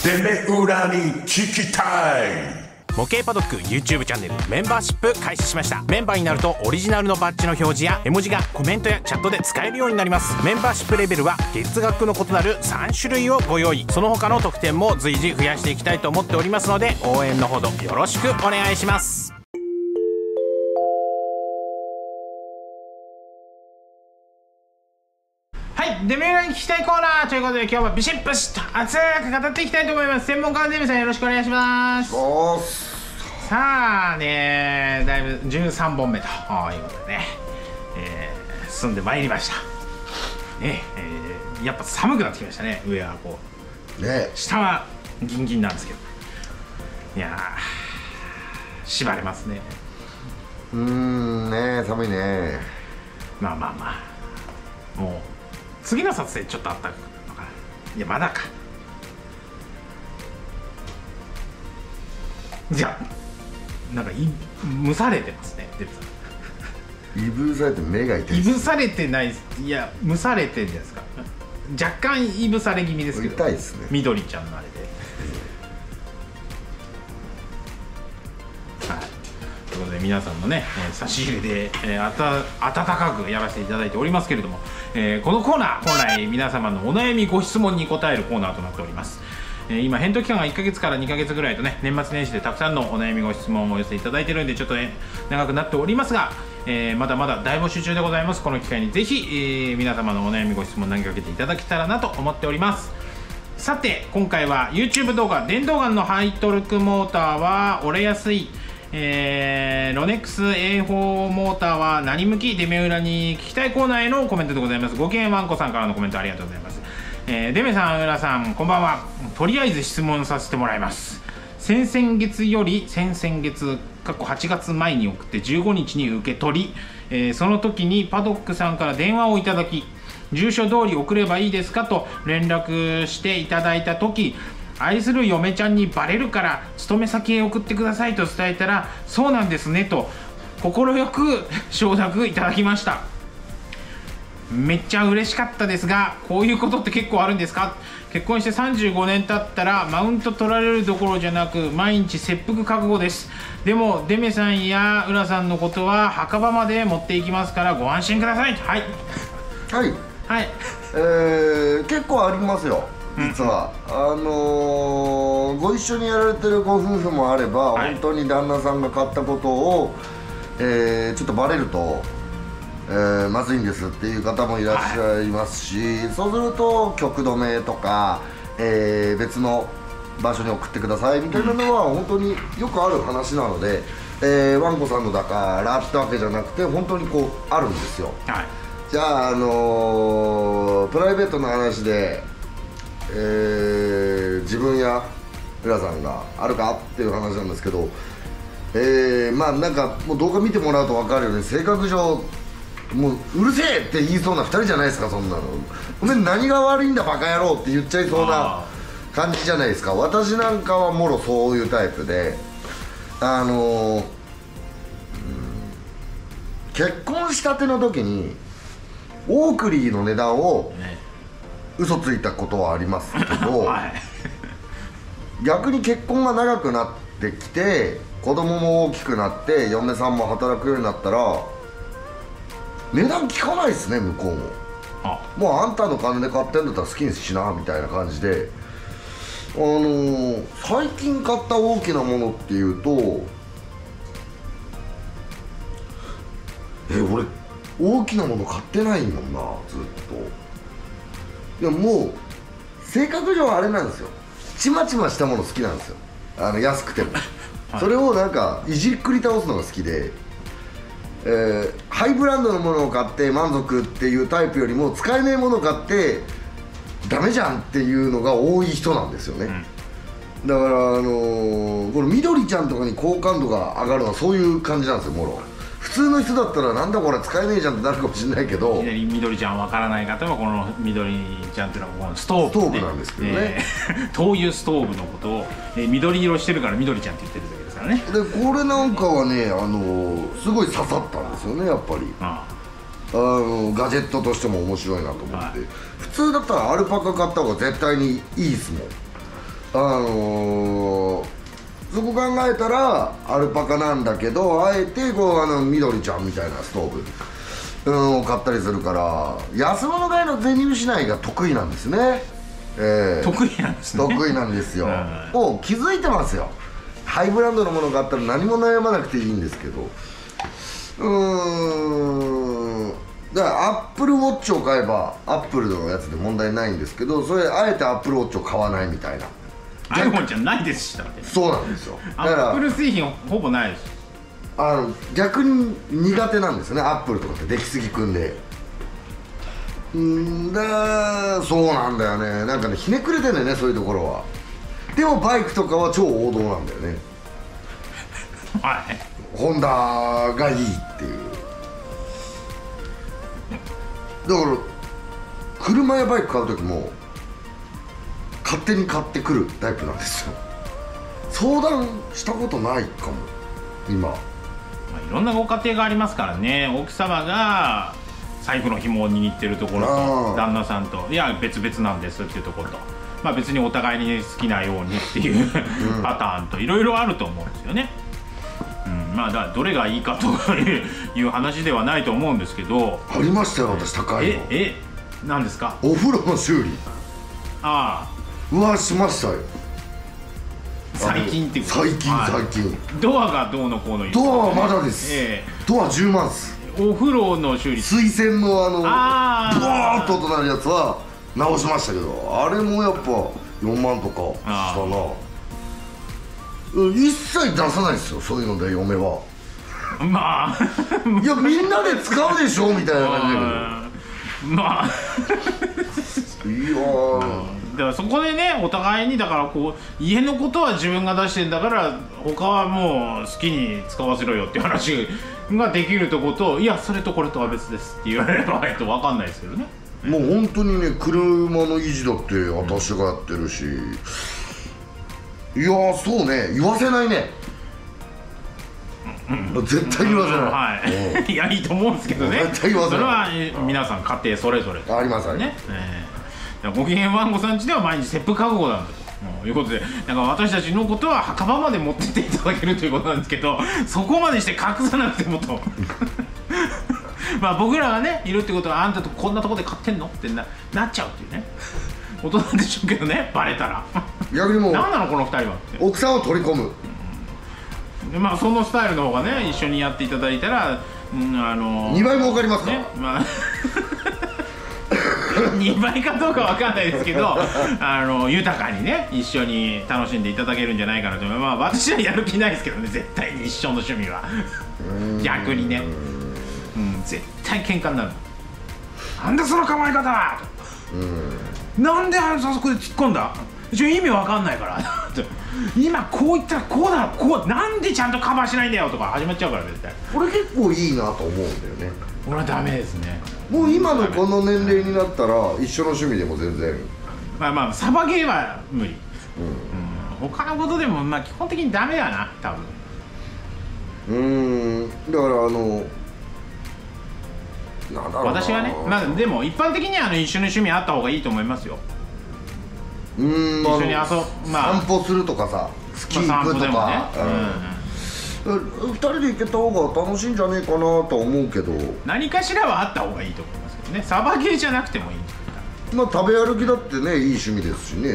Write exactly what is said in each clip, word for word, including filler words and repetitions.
デメ裏に聞きたい。 模型パドック YouTube チャンネルメンバーシップ開始しました。メンバーになるとオリジナルのバッジの表示や絵文字がコメントやチャットで使えるようになります。メンバーシップレベルは月額の異なるさん種類をご用意。その他の特典も随時増やしていきたいと思っておりますので、応援のほどよろしくお願いします。はい、デメ裏に聞きたいコーナーということで、今日はビシッビシッと熱く語っていきたいと思います。専門家のデメさん、よろしくお願いします。さあね、だいぶじゅうさんぼんめということでね、えー、進んでまいりましたね。えー、やっぱ寒くなってきましたね。上はこうね、下はギンギンなんですけど、いやー縛れますね。 うーんね、寒いね。 まあまあまあ、もう次の撮影ちょっとあったのかな。いやまだか。じゃあなんかい蒸されてますね、デブさん。 いぶされて目が痛い。 いぶされてないです。いや蒸されてるんじゃないですか。若干いぶされ気味ですけど。 痛いですね。 緑ちゃんのあれで。はい。ということで皆さんのね、えー、差し入れで、えー、あた温かくやらせていただいておりますけれども、えー、このコーナー本来皆様のお悩みご質問に答えるコーナーとなっております。えー、今返答期間がいっかげつからにかげつぐらいとね、年末年始でたくさんのお悩みご質問をお寄せいただいてるんで、ちょっとね長くなっておりますが、えー、まだまだ大募集中でございます。この機会にぜひ、えー、皆様のお悩みご質問投げかけていただけたらなと思っております。さて今回は YouTube 動画、電動ガンのハイトルクモーターは折れやすい、えー、ロネックス エーフォー モーターは何向き、デメ裏に聞きたいコーナーへのコメントでございます。ごきげんわんこさんからのコメントありがとうございます。えー、デメさん、浦さん、こんばんは。とりあえず質問させてもらいます。先々月より先々月過去はちがつまえに送ってじゅうごにちに受け取り、えー、その時にパドックさんから電話をいただき、住所通り送ればいいですかと連絡していただいた時、愛する嫁ちゃんにバレるから勤め先へ送ってくださいと伝えたら、そうなんですねと快く承諾いただきました。めっちゃ嬉しかったですが、こういうことって結構あるんですか？結婚してさんじゅうごねん経ったらマウント取られるどころじゃなく毎日切腹覚悟です。でもデメさんや浦さんのことは墓場まで持っていきますからご安心ください。はいはいはい、 えー、結構ありますよ実は。うん、あのー、ご一緒にやられてるご夫婦もあれば、はい、本当に旦那さんが買ったことを、えー、ちょっとバレるとえー、まずいんですっていう方もいらっしゃいますし、はい、そうすると局止めとか、えー、別の場所に送ってくださいみたいなのは本当によくある話なので、えー、ワンコさんのだからってわけじゃなくて本当にこうあるんですよ。はい、じゃあ、あのー、プライベートな話で、えー、自分や浦さんがあるかっていう話なんですけど、えー、まあなんかもう動画見てもらうと分かるように性格上もううるせえって言いそうなふたりじゃないですか。そんなのお前何が悪いんだバカ野郎って言っちゃいそうな感じじゃないですか。私なんかはもろそういうタイプで、あのー、うん、結婚したての時にオークリーの値段を嘘ついたことはありますけど、はい、逆に結婚が長くなってきて子供も大きくなって嫁さんも働くようになったら値段聞かないですね。向こうもあもうあんたの金で買ってんだったら好きにしなみたいな感じで、あのー、最近買った大きなものっていうと、え俺大きなもの買ってないもんなずっと。いやもう性格上あれなんですよ、ちまちましたもの好きなんですよ。あの安くてもそれをなんかいじっくり倒すのが好きで、えー、ハイブランドのものを買って満足っていうタイプよりも使えないものを買ってダメじゃんっていうのが多い人なんですよね。うん、だからあのー、この緑ちゃんとかに好感度が上がるのはそういう感じなんですよ。もろ普通の人だったらなんだこれ使えねえじゃんってなるかもしれないけど、 緑ちゃんわからない方はこの緑ちゃんっていうのはこのストーブ、ね、 ストーブなんですけどね、 えー、灯油ストーブのことを、えー、緑色してるから緑ちゃんって言ってるだけですからね。 でこれなんかはね、あのー、すごい刺さったんですよねやっぱり。ああのガジェットとしても面白いなと思って、はい、普通だったらアルパカ買った方が絶対にいいですもん。 あのー、そこ考えたらアルパカなんだけど、あえてこうあの緑ちゃんみたいなストーブ、うん、を買ったりするから、安物買いの銭失いが得意なんですね。えー、 得意なんですね。 得意なんですよ。もう気づいてますよ。ハイブランドのものがあったら何も悩まなくていいんですけど、うーん、だからアップルウォッチを買えばアップルのやつで問題ないんですけど、それあえてアップルウォッチを買わないみたいな。 iPhone じゃないですし、だってそうなんですよ。 アップル製品ほぼないです。 あの逆に苦手なんですよね、アップルとかって出来すぎくんで。んだそうなんだよね、なんかねひねくれてんだよね、そういうところは。でもバイクとかは超王道なんだよね。 はいホンダがいいっていう。だから車やバイク買う時も勝手に買ってくるタイプなんですよ。相談したことないかも今。 まあ、いろんなご家庭がありますからね。奥様が財布の紐を握ってるところと、旦那さんといや別々なんですっていうところと、まあ、別にお互いに好きなようにっていうパターンといろいろあると思うんですよね。うん、まあだからどれがいいかという話ではないと思うんですけど。 ありましたよ、私高いの。 ええ何ですか？ お風呂の修理。 ああ、 うわしましたよ。 最近っていうこと？ 最近最近。 ドアがどうのこうの言う、 ドアはまだです、えー、ドアじゅうまんです。 お風呂の修理、 水栓のあのあブワーッと音鳴るやつは直しましたけど、あれもやっぱよんまんとかしたな。一切出さないですよ、そういうので嫁は。 まあいやみんなで使うでしょみたいな感じだけど、 まあいやー、 だからそこでね、お互いにだからこう家のことは自分が出してんだから他はもう好きに使わせろよっていう話ができるとこと、いやそれとこれとは別ですって言われればないと分かんないですけどね。 もう本当にね、車の維持だって私がやってるし、いやーそうね、言わせないね、うん、絶対言わせない、うん、 はい、いやいいと思うんですけどね。 絶対言わせない。 それは皆さん家庭それぞれありますよね。 えー、ご機嫌わんごさんちでは毎日切腹覚悟なんだということで、なんか私たちのことは墓場まで持ってっていただけるということなんですけど、そこまでして隠さなくてもとまあ僕らがねいるってことは、あんたとこんなとこで買ってんのって な, なっちゃうっていうねことなんでしょうけどね、バレたら逆にもう何なのこのふたりはって、 奥さんを取り込む、 うん、でまあそのスタイルの方がね一緒にやっていただいたら、うん、あのー、 にばい儲かりますか、 ね、まあにばいかどうかわかんないですけどあの豊かにね一緒に楽しんでいただけるんじゃないかなと。まあ私はやる気ないですけどね、絶対に一緒の趣味は逆にね、うん、絶対喧嘩になる。なんだその構え方は、うん、なんであそこで突っ込んだ、ちょ意味わかんないから今こう言ったらこうだろ、こうなんでちゃんとカバーしないんだよとか始まっちゃうから絶対。 これ結構いいなと思うんだよね。 俺はダメですね。 もう今のこの年齢になったら一緒の趣味でも全然、 まあまあサバゲーは無理、うんうん、他のことでもまあ基本的にダメだな多分。うーん、だからあのなんだろうな、 私はね、まあでも一般的にはあの一緒に趣味あった方がいいと思いますよ。 うーん、 一緒に遊ぶ、まあ、 散歩するとかさ、スキー行くとか、 まあふたりで行けた方が楽しいんじゃねえかなとは思うけど、 何かしらはあった方がいいと思いますけどね。サバゲーじゃなくてもいいんですけど、 まあ食べ歩きだってねいい趣味ですしね、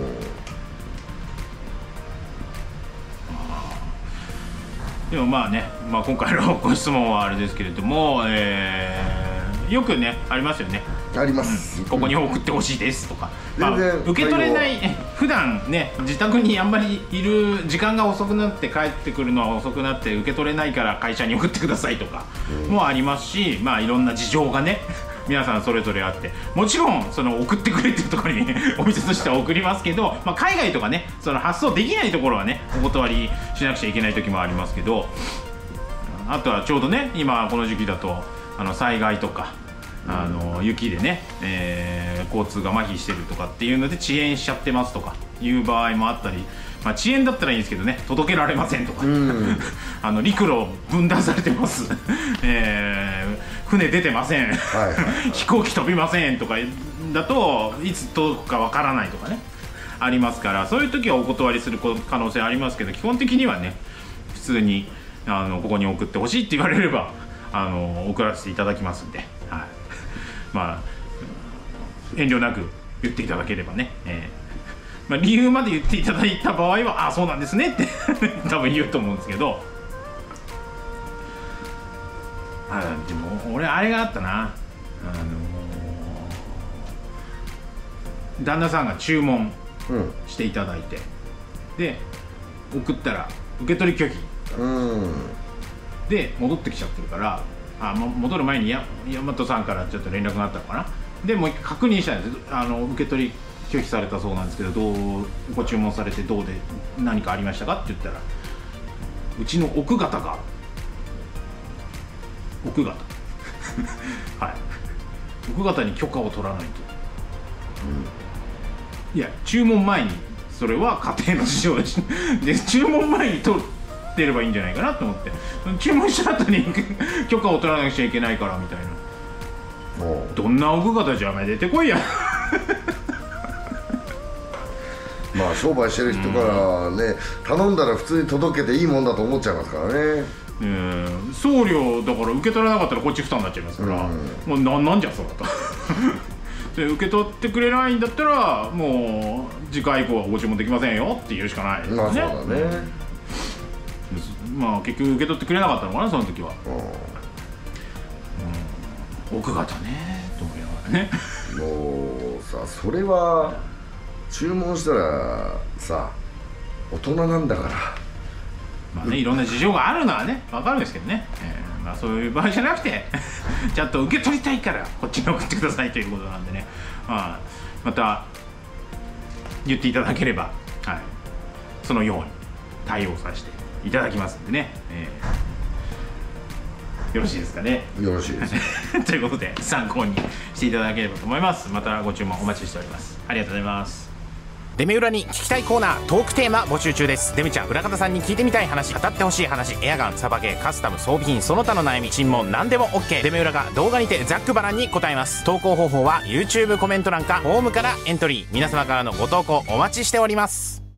うん、でもまあね、まあ、今回のご質問はあれですけれども、えー、よくねありますよね。 あります、 うん、ここに送ってほしいですとか、まあ、 全然受け取れない普段ね自宅にあんまりいる時間が遅くなって帰ってくるのは遅くなって受け取れないから会社に送ってくださいとかもありますし、まあいろんな事情がね皆さんそれぞれあって、もちろんその送ってくれっていうところにお店としては送りますけど、まあ、海外とかねその発送できないところはねお断りしなくちゃいけない時もありますけど、あとはちょうどね今この時期だとあの災害とかあの雪でね、えー、交通が麻痺してるとかっていうので遅延しちゃってますとかいう場合もあったり、まあ、遅延だったらいいんですけどね届けられませんとか、うん、あの陸路分断されてます、えー、船出てません、はいはいはい、飛行機飛びませんとかだといつ届くかわからないとかねありますから、そういう時はお断りする可能性ありますけど、基本的にはね普通にあのここに送ってほしいって言われればあの送らせていただきますんで、はい、まあ遠慮なく言っていただければね、えーまあ、理由まで言っていただいた場合は「ああそうなんですね」って多分言うと思うんですけど、あでも俺あれがあったな、あのー、旦那さんが注文していただいて、うん、で送ったら受け取り拒否、うん、で戻ってきちゃってるから、あ戻る前にや大和さんからちょっと連絡があったのかな。でもう一回確認したんです。あの受け取り拒否されたそうなんですけど、どうご注文されてどうで何かありましたかって言ったら、うちの奥方が奥方はい奥方に許可を取らないと、うん、いや注文前にそれは家庭の事情でしで注文前に取ってればいいんじゃないかなと思って、注文した後に許可を取らなくちゃいけないからみたいな。どんな奥方じゃお前出てこいやまあ商売してる人からね、うん、頼んだら普通に届けていいもんだと思っちゃいますからね。 うん、送料だから受け取らなかったらこっち負担になっちゃいますから、うん、もう な, なんじゃそうだとで受け取ってくれないんだったらもう次回以降はご注文できませんよって言うしかないですね。 まあそうだね、 うん、まあ結局受け取ってくれなかったのかなその時は、うん、奥方ねと思いながらねもうさ、それは注文したらさ大人なんだから、 まあね、いろんな事情があるのはね分かるんですけどね、えーまあ、そういう場合じゃなくてちゃんと受け取りたいからこっちに送ってくださいということなんでね、まあ、また言っていただければ、はい、そのように対応させていただきますんでね、えー、よろしいですかね。 よろしいですということで参考にしていただければと思います。またご注文お待ちしております。ありがとうございます。 デメ裏に聞きたいコーナー、トークテーマ募集中です。デメちゃん、裏方さんに聞いてみたい話、語ってほしい話、エアガン、サバゲー、カスタム、装備品、その他の悩み、尋問、何でも OK。 デメ裏が動画にてざっくばらんに答えます。投稿方法は YouTube コメント欄かフォームからエントリー。皆様からのご投稿お待ちしております。